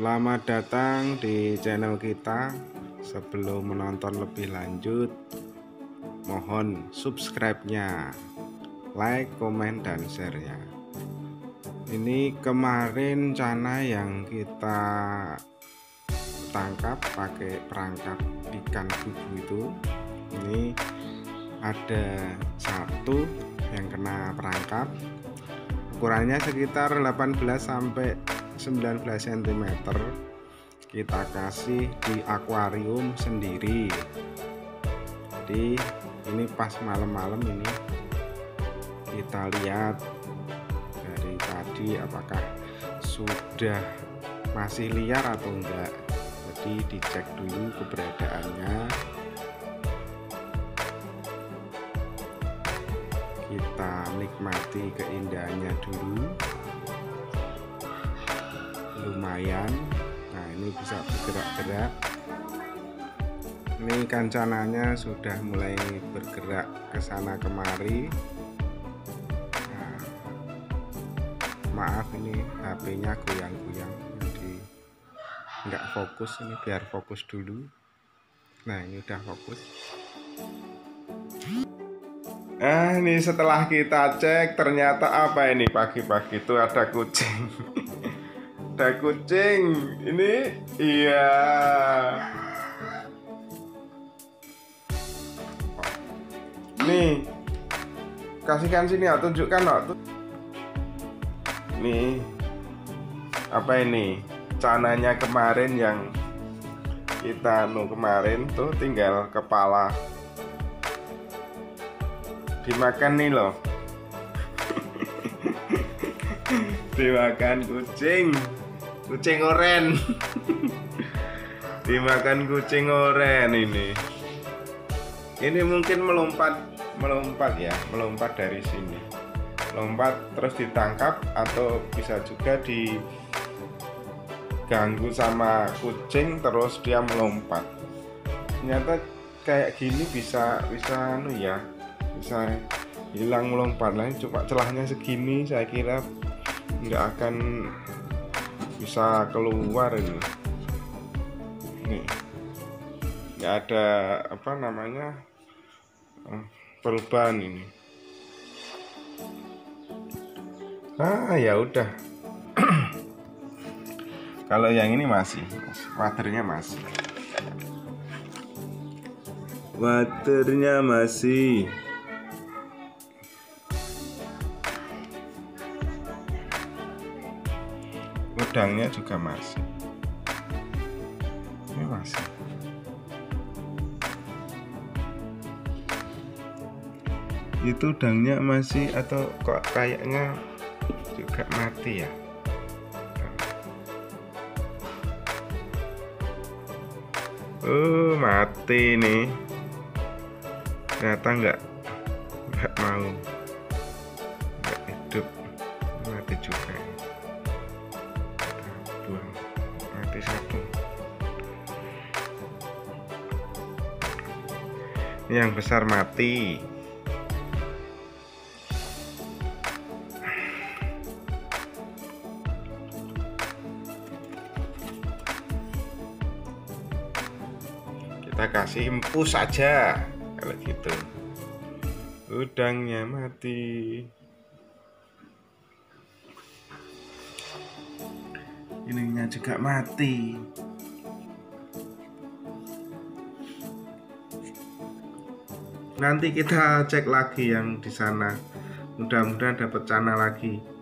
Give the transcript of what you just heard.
Selamat datang di channel kita. Sebelum menonton lebih lanjut, mohon subscribe-nya, like, komen, dan share-nya. Ini kemarin cana yang kita tangkap pakai perangkap ikan bubu itu. Ini ada satu yang kena perangkap, ukurannya sekitar 18 sampai 19 cm. Kita kasih di akuarium sendiri. Jadi ini pas malam-malam ini kita lihat dari tadi apakah sudah masih liar atau enggak. Jadi dicek dulu keberadaannya. Kita nikmati keindahannya dulu. Lumayan. Nah, ini bisa bergerak-gerak. Ini kancananya sudah mulai bergerak ke sana kemari. Nah, maaf ini HP-nya goyang-goyang, jadi nggak fokus. Ini biar fokus dulu. Nah, ini udah fokus. Ini setelah kita cek, ternyata apa ini, pagi-pagi itu ada kucing. Ada kucing. Ini iya. Nih, kasihkan sini ya, tunjukkan loh. Nih, apa ini? Cananya kemarin yang kita kemarin tuh tinggal kepala. Dimakan nih loh. Dimakan kucing oren. Dimakan kucing oren ini. Ini mungkin melompat ya, melompat dari sini. Lompat terus ditangkap, atau bisa juga diganggu sama kucing terus dia melompat. Ternyata kayak gini bisa ya, bisa hilang melompat. Lah coba celahnya segini, saya kira nggak akan bisa keluar ini. Nih, nggak ada apa namanya perubahan ini. Ya udah. Kalau yang ini masih waternya masih. Udangnya juga masih. Ini masih. Itu udangnya masih, atau kok kayaknya juga mati ya? Mati nih. Ternyata nggak mau, nggak hidup, mati juga. Buang, mati satu. Yang besar mati. Kita kasih empus saja kalau gitu. Udangnya mati. Ininya juga mati. Nanti kita cek lagi yang di sana. Mudah-mudahan dapat cana lagi.